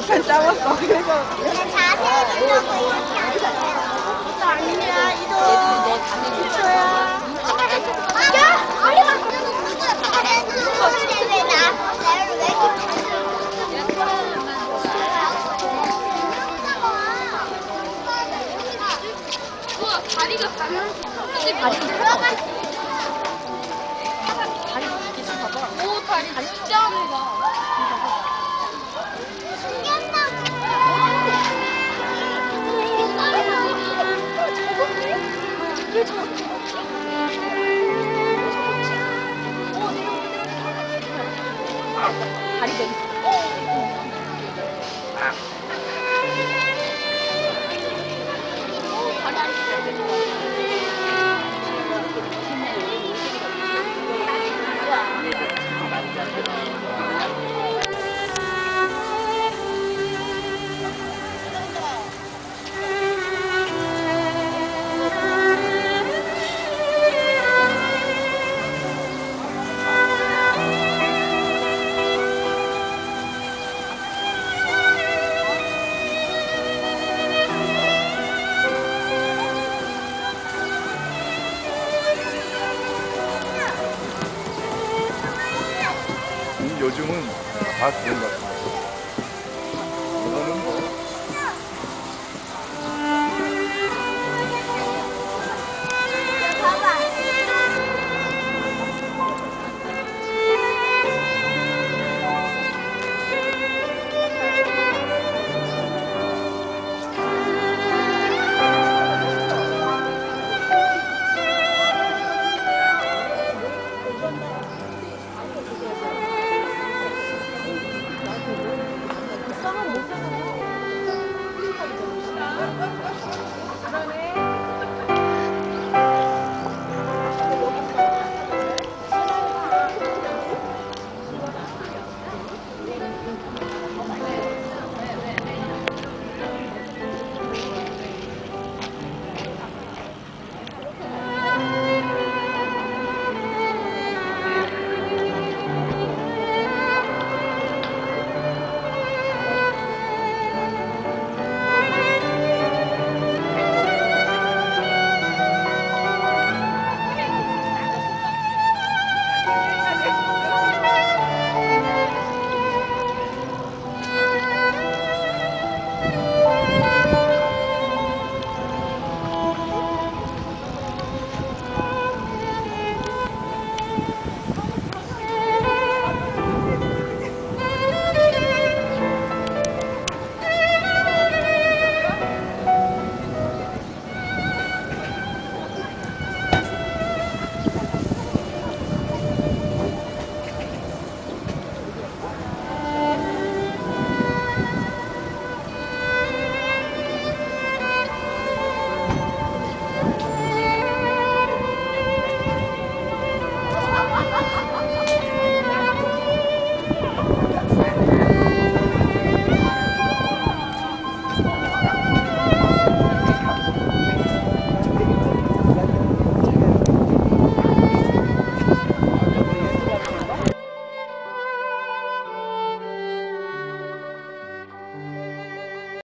개판 싸웠어. 그래서 자세히 보려고 이렇게 안 해요. 나 아니야. 이도. 얘도 내 담임 주초야. 야! 아리가 근데 왜 나를 왜 이렇게 우와, 다리가 가면 근데 다리 들어가. 다리 이렇게 봐봐. 오, 다리 진짜 봐. 다리 좀. 요즘은 다 그런 것 같아요.